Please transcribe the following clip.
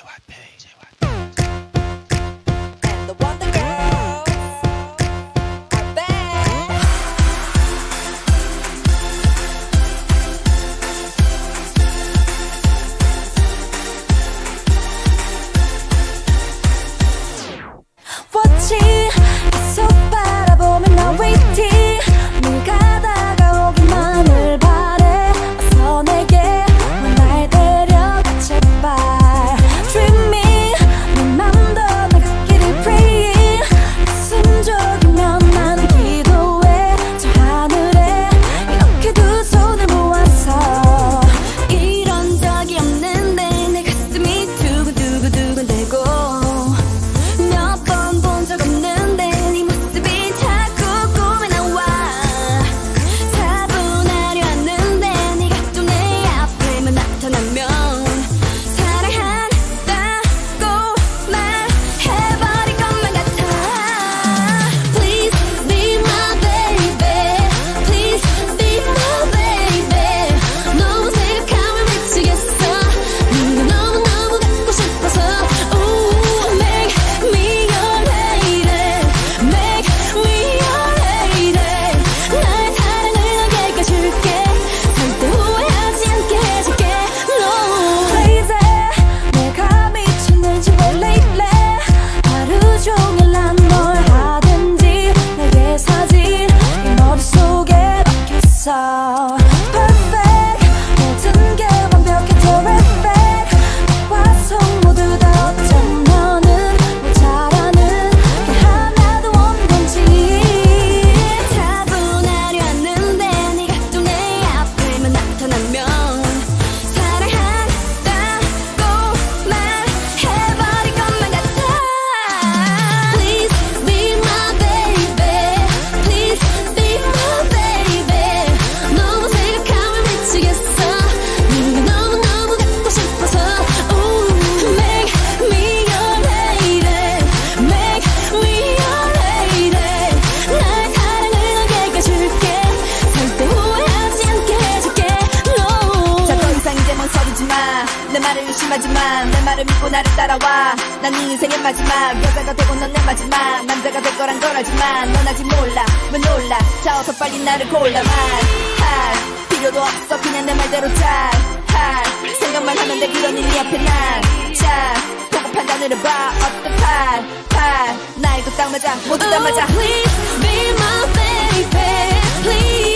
And the Wonder Girls are back. Watching 계속 바라보면 나 waiting 네가 다가오기만을 바래 어서 내게 날 데려가 제발 Dreaming 내 맘도 나가기를 praying 가슴 졸이면 나는 기도해 저 하늘에 이렇게 두 손을 모아서 이런 적이 없는데 내 가슴이 두근두근두근대고 Perfect 모든 게 완벽해 terrific 너와 속 모두 다 어쩌면은 모자라는 게 하나도 없는 건지 차분하려 했는데 네가 또 내 앞에만 나타나면 사랑한다고 말해버릴 것만 같아 Please be my baby Please be my baby 너무 생각하면 미치겠어 네가 너무너무 갖고 싶어서 Ooh, make me your lady Make me your lady 나의 사랑을 너에게 줄게 절대 후회하지 않게 해줄게 No 자 더 이상 이제 멍설이지 마내 말을 의심하지 마내 말을 믿고 나를 따라와 난 네 인생의 마지막 여자가 되고 넌 내 마지막 남자가 될 거란 걸 알지만 넌 아직 몰라 왜 놀라 자 어서 빨리 나를 골라 말할 필요도 없어 그냥 내 말대로 잘할 생각만 하면 돼 그러니 네 앞에 난자 보고 판단을 해봐 어때 팔 나이도 딱 맞아 모두 다 맞아 Please be my baby Please